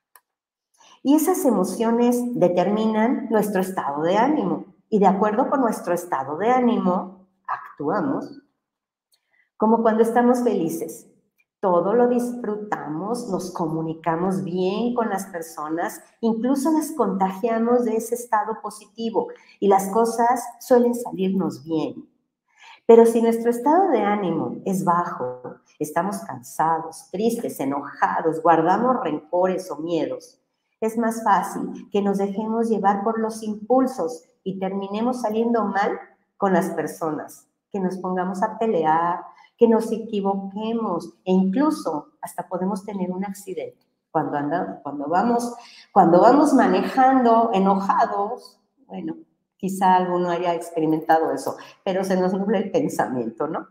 Y esas emociones determinan nuestro estado de ánimo. Y de acuerdo con nuestro estado de ánimo, actuamos. Como cuando estamos felices. Todo lo disfrutamos, nos comunicamos bien con las personas, incluso las contagiamos de ese estado positivo y las cosas suelen salirnos bien. Pero si nuestro estado de ánimo es bajo, estamos cansados, tristes, enojados, guardamos rencores o miedos, es más fácil que nos dejemos llevar por los impulsos y terminemos saliendo mal con las personas, que nos pongamos a pelear, que nos equivoquemos e incluso hasta podemos tener un accidente. Cuando, anda, cuando, vamos, cuando vamos manejando enojados, bueno, quizá alguno haya experimentado eso, pero se nos nubla el pensamiento, ¿no?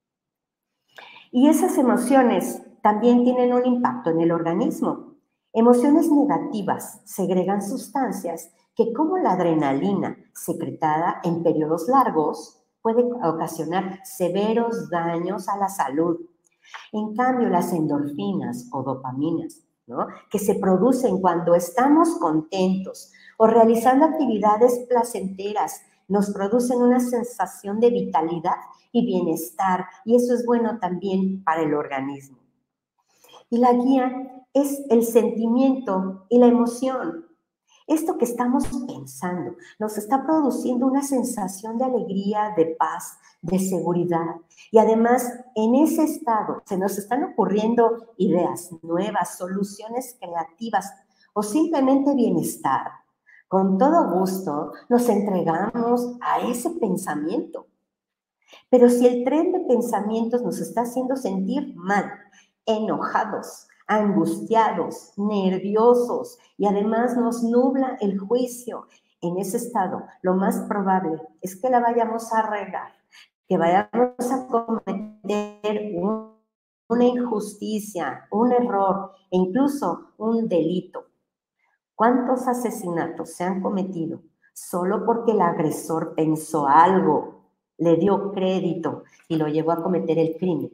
Y esas emociones también tienen un impacto en el organismo. Emociones negativas segregan sustancias que, como la adrenalina secretada en periodos largos, puede ocasionar severos daños a la salud. En cambio, las endorfinas o dopaminas, ¿no?, que se producen cuando estamos contentos o realizando actividades placenteras, nos producen una sensación de vitalidad y bienestar, y eso es bueno también para el organismo. Y la guía es el sentimiento y la emoción. Esto que estamos pensando nos está produciendo una sensación de alegría, de paz, de seguridad. Y además, en ese estado se nos están ocurriendo ideas nuevas, soluciones creativas o simplemente bienestar. Con todo gusto nos entregamos a ese pensamiento. Pero si el tren de pensamientos nos está haciendo sentir mal, enojados, angustiados, nerviosos y además nos nubla el juicio, en ese estado lo más probable es que la vayamos a regar, que vayamos a cometer un, una injusticia, un error e incluso un delito. ¿Cuántos asesinatos se han cometido solo porque el agresor pensó algo, le dio crédito y lo llevó a cometer el crimen?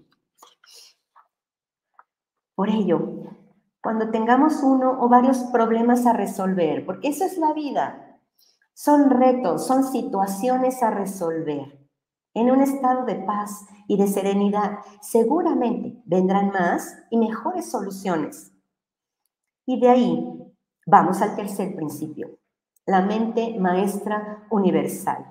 Por ello, cuando tengamos uno o varios problemas a resolver, porque eso es la vida, son retos, son situaciones a resolver, en un estado de paz y de serenidad, seguramente vendrán más y mejores soluciones. Y de ahí vamos al tercer principio, la mente maestra universal.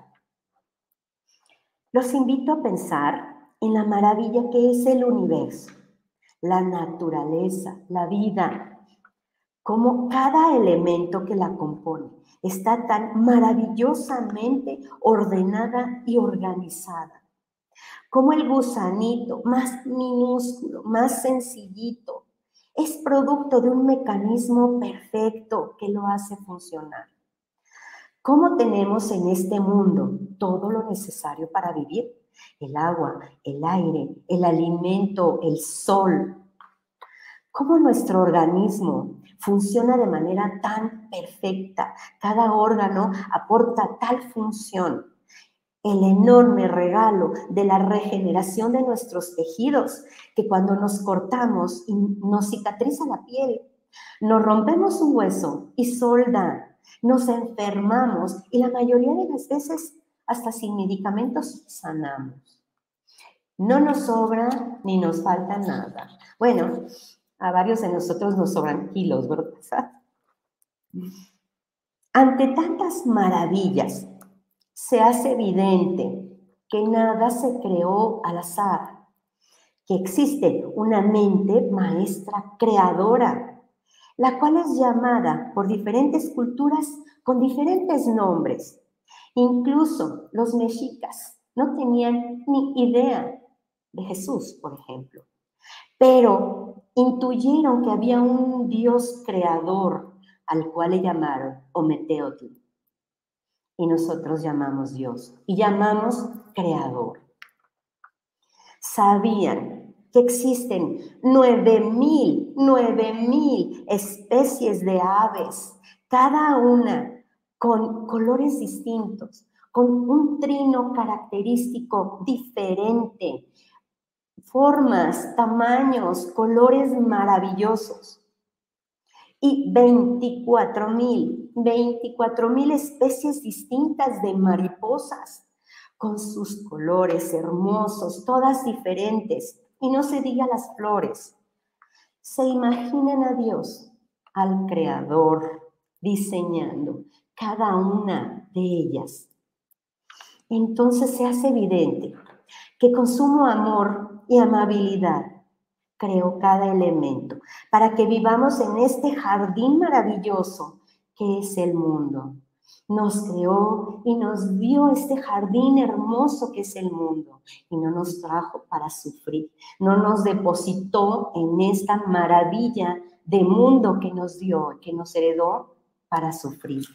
Los invito a pensar en la maravilla que es el universo, la naturaleza, la vida, como cada elemento que la compone está tan maravillosamente ordenada y organizada. Como el gusanito más minúsculo, más sencillito, es producto de un mecanismo perfecto que lo hace funcionar. ¿Cómo tenemos en este mundo todo lo necesario para vivir? El agua, el aire, el alimento, el sol. ¿Cómo nuestro organismo funciona de manera tan perfecta? Cada órgano aporta tal función. El enorme regalo de la regeneración de nuestros tejidos, que cuando nos cortamos y nos cicatriza la piel, nos rompemos un hueso y solda, nos enfermamos y la mayoría de las veces hasta sin medicamentos sanamos. No nos sobra ni nos falta nada. Bueno, a varios de nosotros nos sobran kilos, ¿verdad? Ante tantas maravillas, se hace evidente que nada se creó al azar, que existe una mente maestra creadora, la cual es llamada por diferentes culturas con diferentes nombres. Incluso los mexicas no tenían ni idea de Jesús, por ejemplo, pero intuyeron que había un Dios creador al cual le llamaron Ometeotl. Y nosotros llamamos Dios y llamamos creador. Sabían que existen nueve mil, nueve mil especies de aves, cada una con colores distintos, con un trino característico diferente, formas, tamaños, colores maravillosos. Y veinticuatro mil, veinticuatro mil especies distintas de mariposas, con sus colores hermosos, todas diferentes. Y no se diga las flores. Se imaginan a Dios, al Creador, diseñando cada una de ellas. Entonces se hace evidente que con sumo amor y amabilidad creó cada elemento para que vivamos en este jardín maravilloso que es el mundo. Nos creó y nos dio este jardín hermoso que es el mundo y no nos trajo para sufrir, no nos depositó en esta maravilla de mundo que nos dio, que nos heredó para sufrir.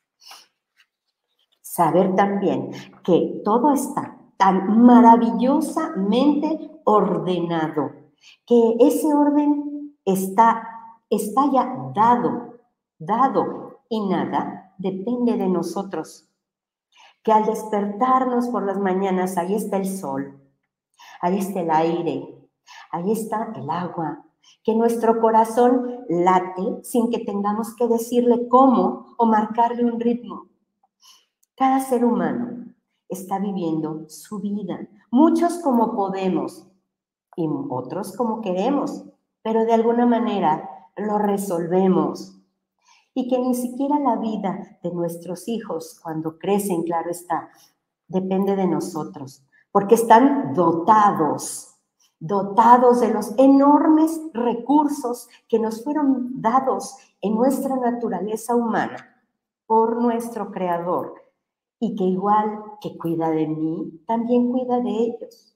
Saber también que todo está tan maravillosamente ordenado, que ese orden está, está ya dado, dado y nada depende de nosotros, que al despertarnos por las mañanas, ahí está el sol, ahí está el aire, ahí está el agua, que nuestro corazón late sin que tengamos que decirle cómo o marcarle un ritmo. Cada ser humano está viviendo su vida, muchos como podemos y otros como queremos, pero de alguna manera lo resolvemos. Y que ni siquiera la vida de nuestros hijos, cuando crecen, claro está, depende de nosotros, porque están dotados, dotados de los enormes recursos que nos fueron dados en nuestra naturaleza humana por nuestro Creador, y que igual que cuida de mí, también cuida de ellos.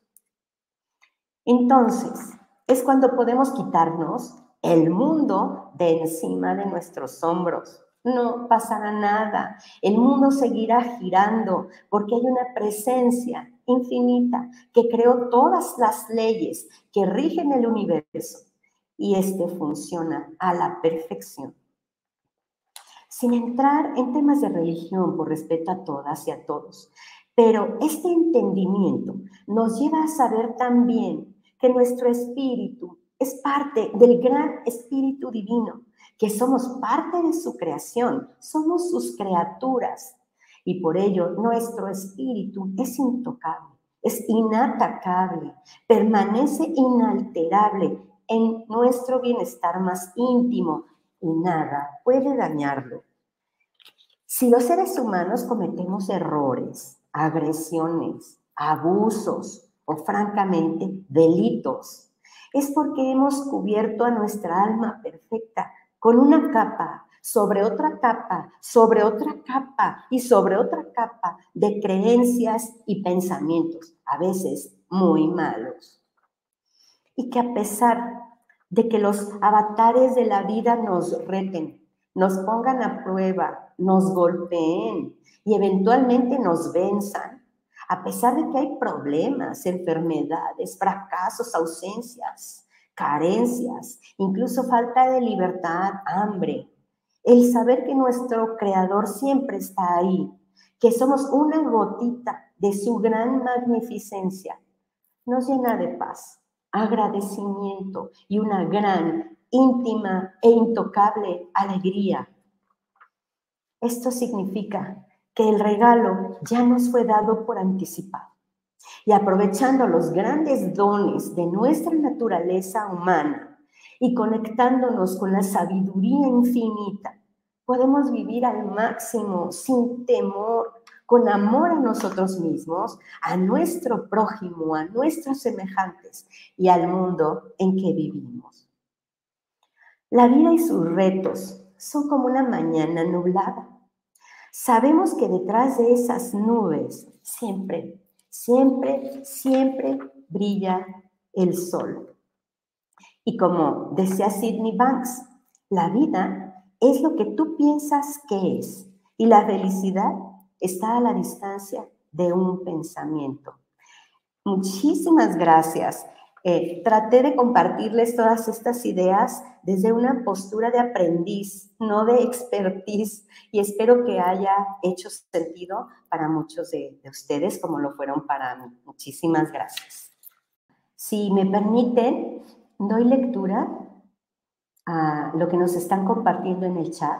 Entonces, es cuando podemos quitarnos el mundo de encima de nuestros hombros. No pasará nada. El mundo seguirá girando porque hay una presencia infinita que creó todas las leyes que rigen el universo y este funciona a la perfección. Sin entrar en temas de religión por respeto a todas y a todos, pero este entendimiento nos lleva a saber también que nuestro espíritu es parte del gran espíritu divino, que somos parte de su creación, somos sus criaturas y por ello nuestro espíritu es intocable, es inatacable, permanece inalterable en nuestro bienestar más íntimo y nada puede dañarlo. Si los seres humanos cometemos errores, agresiones, abusos o francamente delitos, es porque hemos cubierto a nuestra alma perfecta con una capa, sobre otra capa, sobre otra capa y sobre otra capa de creencias y pensamientos, a veces muy malos. Y que a pesar de que los avatares de la vida nos reten, nos pongan a prueba, nos golpeen y eventualmente nos venzan, a pesar de que hay problemas, enfermedades, fracasos, ausencias, carencias, incluso falta de libertad, hambre, el saber que nuestro Creador siempre está ahí, que somos una gotita de su gran magnificencia, nos llena de paz, agradecimiento y una gran, íntima e intocable alegría. Esto significa que el regalo ya nos fue dado por anticipado. Y aprovechando los grandes dones de nuestra naturaleza humana y conectándonos con la sabiduría infinita, podemos vivir al máximo, sin temor, con amor a nosotros mismos, a nuestro prójimo, a nuestros semejantes y al mundo en que vivimos. La vida y sus retos son como una mañana nublada. Sabemos que detrás de esas nubes siempre, siempre, siempre brilla el sol. Y como decía Sydney Banks, la vida es lo que tú piensas que es y la felicidad está a la distancia de un pensamiento. Muchísimas gracias. Eh, traté de compartirles todas estas ideas desde una postura de aprendiz, no de expertise, y espero que haya hecho sentido para muchos de, de ustedes como lo fueron para mí. Muchísimas gracias. Si me permiten, doy lectura a lo que nos están compartiendo en el chat.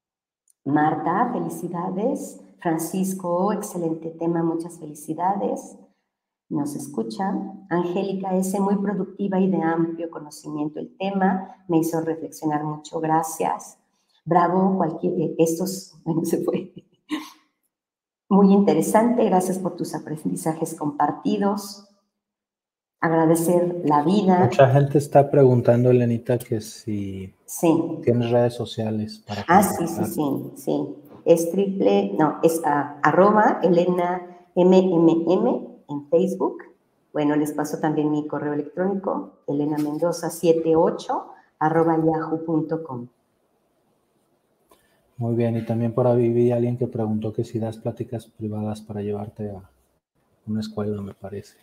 Marta, felicidades. Francisco, excelente tema, muchas felicidades. Nos escuchan. Angélica S., muy productiva y de amplio conocimiento el tema, me hizo reflexionar mucho, gracias. Bravo, cualquier, estos, bueno, se fue. Muy interesante, gracias por tus aprendizajes compartidos. Agradecer la vida. Mucha gente está preguntando, Elenita, que si sí. tienes redes sociales para Ah, sí, sí, sí, sí. es triple, no, es a, arroba Elena M M M en Facebook. Bueno, les paso también mi correo electrónico, elena mendoza setenta y ocho arroba yahoo punto com. Muy bien, y también por ahí vi a alguien que preguntó que si das pláticas privadas para llevarte a una escuela, me parece.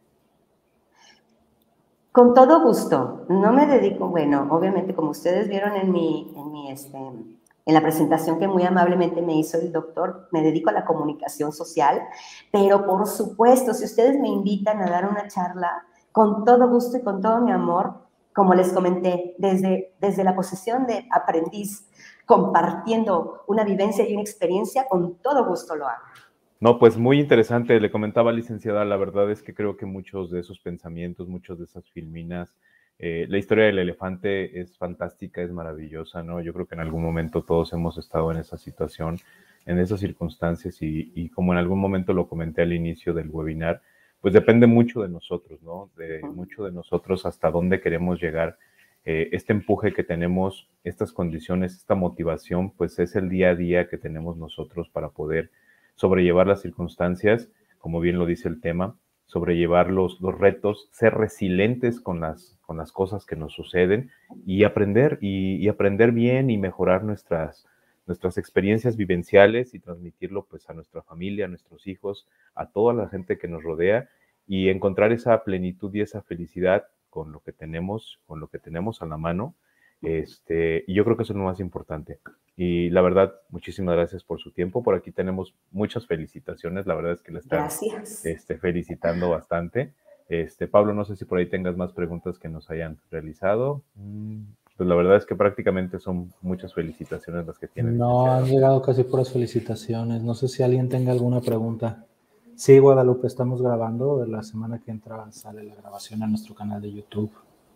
Con todo gusto. No me dedico, bueno, obviamente como ustedes vieron en mi, en mi, este, en la presentación que muy amablemente me hizo el doctor, me dedico a la comunicación social, pero por supuesto, si ustedes me invitan a dar una charla, con todo gusto y con todo mi amor, como les comenté, desde, desde la posición de aprendiz, compartiendo una vivencia y una experiencia, con todo gusto lo hago. No, pues muy interesante, le comentaba, licenciada, la verdad es que creo que muchos de esos pensamientos, muchos de esas filminas, eh, la historia del elefante es fantástica, es maravillosa, ¿no? Yo creo que en algún momento todos hemos estado en esa situación, en esas circunstancias y, y como en algún momento lo comenté al inicio del webinar, pues depende mucho de nosotros, ¿no? De mucho de nosotros hasta dónde queremos llegar. Eh, este empuje que tenemos, estas condiciones, esta motivación, pues es el día a día que tenemos nosotros para poder sobrellevar las circunstancias, como bien lo dice el tema, sobrellevar los, los retos, ser resilientes con las, con las cosas que nos suceden y aprender, y, y aprender bien y mejorar nuestras, nuestras experiencias vivenciales y transmitirlo pues a nuestra familia, a nuestros hijos, a toda la gente que nos rodea y encontrar esa plenitud y esa felicidad con lo que tenemos, con lo que tenemos a la mano. Este, y yo creo que eso es lo más importante. Y la verdad, muchísimas gracias por su tiempo. Por aquí tenemos muchas felicitaciones. La verdad es que le están este, felicitando bastante. Este, Pablo, no sé si por ahí tengas más preguntas que nos hayan realizado. Pues la verdad es que prácticamente son muchas felicitaciones las que tienen. No, han llegado casi puras felicitaciones. No sé si alguien tenga alguna pregunta. Sí, Guadalupe, estamos grabando. La semana que entra sale la grabación a nuestro canal de YouTube.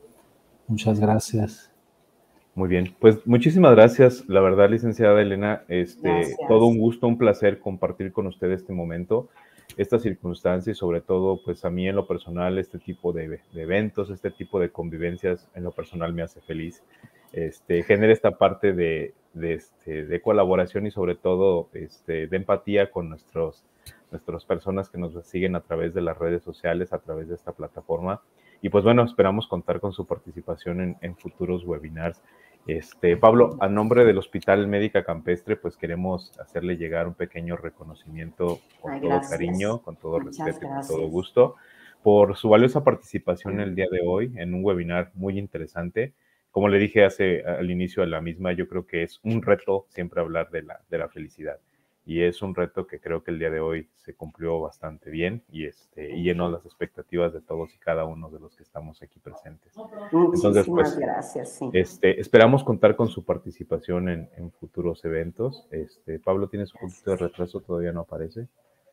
Muchas gracias. Muy bien, pues muchísimas gracias, la verdad, licenciada Elena, este, gracias. Todo un gusto, un placer compartir con usted este momento, esta circunstancia y sobre todo, pues a mí en lo personal, este tipo de, de eventos, este tipo de convivencias en lo personal me hace feliz, este, genera esta parte de, de, este, de colaboración y sobre todo este, de empatía con nuestros, nuestras personas que nos siguen a través de las redes sociales, a través de esta plataforma. Y pues bueno, esperamos contar con su participación en, en futuros webinars. Este, Pablo, a nombre del Hospital Médica Campestre, pues queremos hacerle llegar un pequeño reconocimiento con Ay, todo gracias. cariño, con todo Muchas respeto y con todo gusto, por su valiosa participación el día de hoy en un webinar muy interesante. Como le dije hace, al inicio de la misma, yo creo que es un reto siempre hablar de la, de la felicidad. Y es un reto que creo que el día de hoy se cumplió bastante bien y, este, y llenó las expectativas de todos y cada uno de los que estamos aquí presentes. Muchísimas Entonces, pues, gracias. Sí. Este, esperamos contar con su participación en, en futuros eventos. Este, Pablo, ¿tienes un poquito de retraso? ¿Todavía no aparece?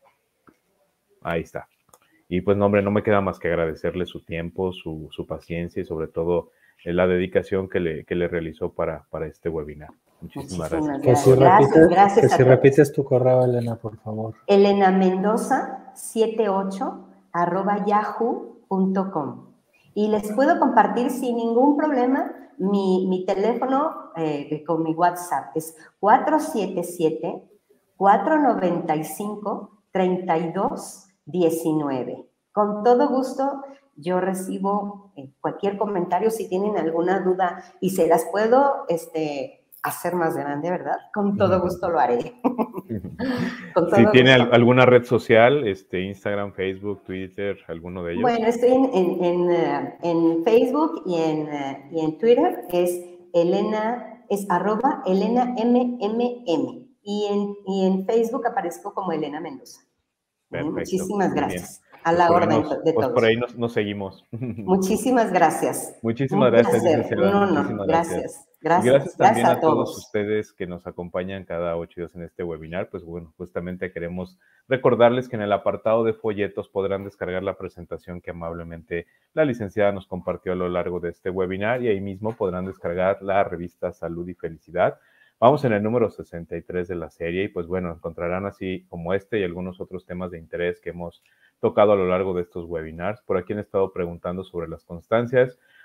Ahí está. Y pues, no, hombre, no me queda más que agradecerle su tiempo, su, su paciencia y sobre todo eh, la dedicación que le, que le realizó para, para este webinar. Muchísimas, Muchísimas gracias. Que si gracias, repites, gracias que si repites tu correo, Elena, por favor. Elena Mendoza setenta y ocho arroba yahoo punto com. Y les puedo compartir sin ningún problema mi, mi teléfono eh, con mi WhatsApp. Es cuatro siete siete, cuatro nueve cinco, tres dos uno nueve. Con todo gusto, yo recibo eh, cualquier comentario si tienen alguna duda y se las puedo este, hacer más grande, ¿verdad? Con todo gusto lo haré. Con todo si tiene gusto. Alguna red social, este, Instagram, Facebook, Twitter, alguno de ellos. Bueno, estoy en, en, en, uh, en Facebook y en, uh, y en Twitter, es Elena, es arroba Elena M M M. Y en, y en Facebook aparezco como Elena Mendoza. Perfecto. Muchísimas gracias. Bien. A la pues orden nos, de pues todos. Por ahí nos, nos seguimos. Muchísimas gracias. Muchísimas Un gracias. Placer. Un honor. Muchísimas gracias. gracias. Gracias. Y gracias también gracias a, a todos. todos ustedes que nos acompañan cada ocho días en este webinar. Pues bueno, justamente queremos recordarles que en el apartado de folletos podrán descargar la presentación que amablemente la licenciada nos compartió a lo largo de este webinar y ahí mismo podrán descargar la revista Salud y Felicidad. Vamos en el número sesenta y tres de la serie y pues bueno, encontrarán así como este y algunos otros temas de interés que hemos tocado a lo largo de estos webinars. Por aquí han estado preguntando sobre las constancias.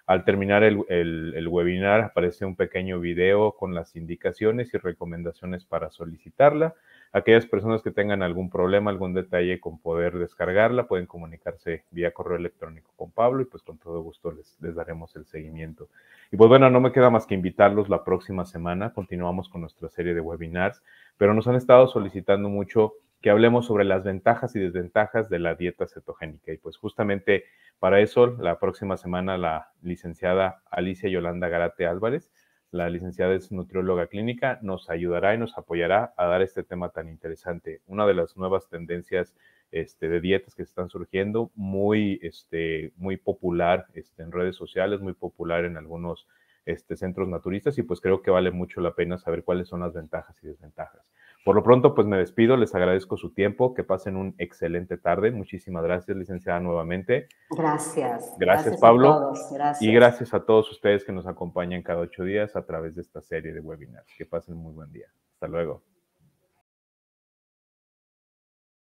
Al terminar el, el, el webinar aparece un pequeño video con las indicaciones y recomendaciones para solicitarla. Aquellas personas que tengan algún problema, algún detalle con poder descargarla, pueden comunicarse vía correo electrónico con Pablo y pues con todo gusto les, les daremos el seguimiento. Y pues bueno, no me queda más que invitarlos la próxima semana. Continuamos con nuestra serie de webinars, pero nos han estado solicitando mucho que hablemos sobre las ventajas y desventajas de la dieta cetogénica. Y pues justamente para eso, la próxima semana la licenciada Alicia Yolanda Garate Álvarez, la licenciada es nutrióloga clínica, nos ayudará y nos apoyará a dar este tema tan interesante. Una de las nuevas tendencias este, de dietas que están surgiendo, muy, este, muy popular este, en redes sociales, muy popular en algunos este, centros naturistas, y pues creo que vale mucho la pena saber cuáles son las ventajas y desventajas. Por lo pronto, pues me despido, les agradezco su tiempo, que pasen un excelente tarde. Muchísimas gracias, licenciada, nuevamente. Gracias. Gracias, gracias Pablo. A todos. Gracias. Y gracias a todos ustedes que nos acompañan cada ocho días a través de esta serie de webinars. Que pasen un muy buen día. Hasta luego.